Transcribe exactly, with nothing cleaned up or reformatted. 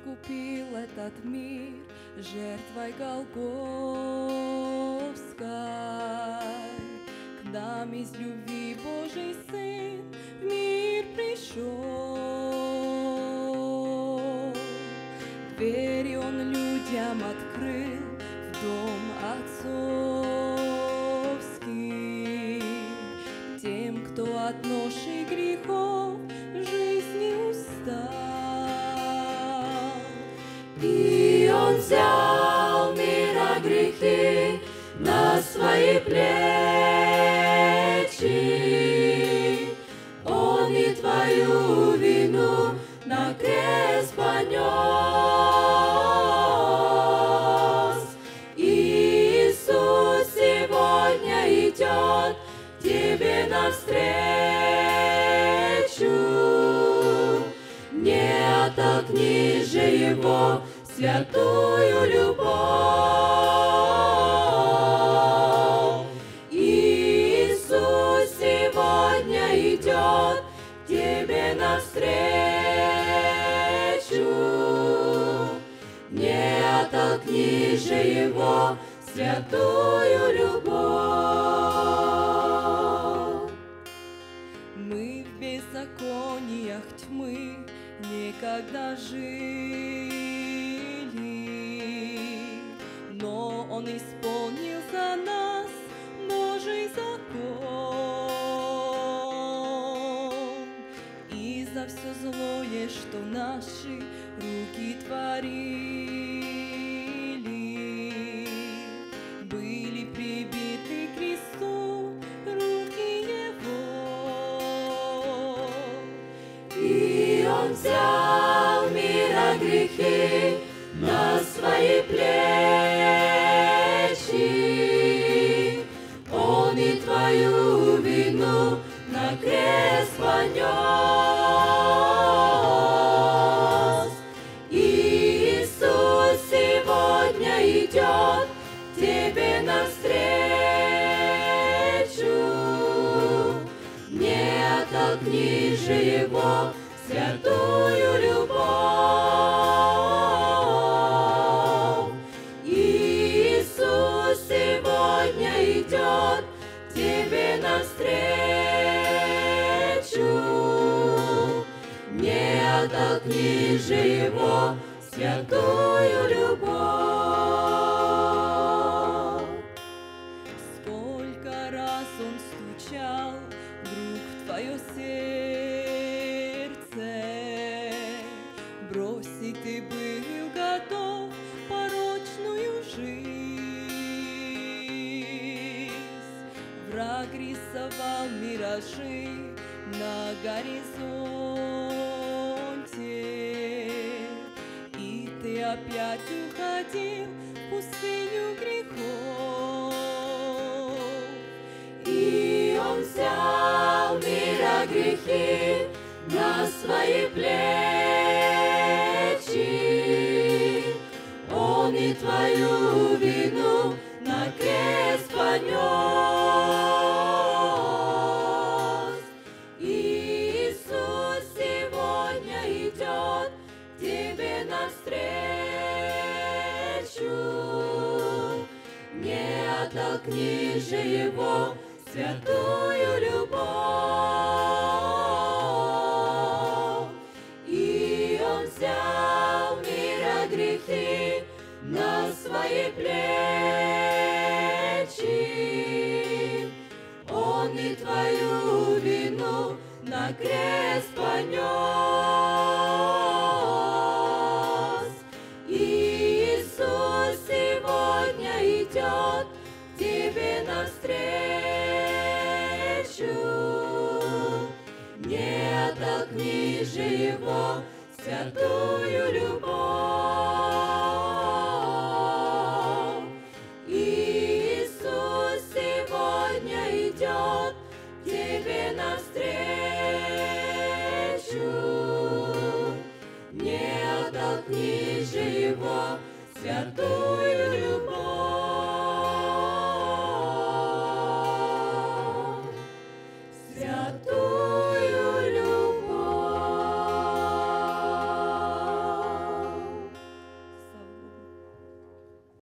искупил этот мир жертвой Голгофской. К нам из любви Божий Сын в мир пришел. Двери Он людям открыл в дом отцовский, тем, кто от ноши грехов в жизни устал. И Он взял мира грехи на свои плечи, Он и твою вину на крест понес. Иисус сегодня идет тебе навстречу, не оттолкни же Его святую любовь. Иисус сегодня идет тебе навстречу, не оттолкни же Его святую любовь. Мы в беззакониях тьмы некогда жили, но Он исполнил за нас Божий закон. И за все злое, что наши руки творили, были прибиты к кресту руки Его. И Он взял мира грехи на свои плечи, Он и твою вину на крест понес. Иисус сегодня идет тебе навстречу, не оттолкни же Его святую любовь. Иисус сегодня идет тебе навстречу, не оттолкни же Его святую любовь. Сколько раз Он стучал, друг, в твое сердце, бросить ты был готов порочную жизнь. Враг рисовал миражи на горизонте, и ты опять уходил в пустыню грехов. И Он взял мира грехи на свои плечи, Он и твою вину на крест понес. Иисус сегодня идет тебе навстречу, не оттолкни же Его святую любовь. И Он взял мира грехи на свои плечи, Он и твою вину на крест понес. Иисус сегодня идет тебе навстречу, не оттолкни же Его святую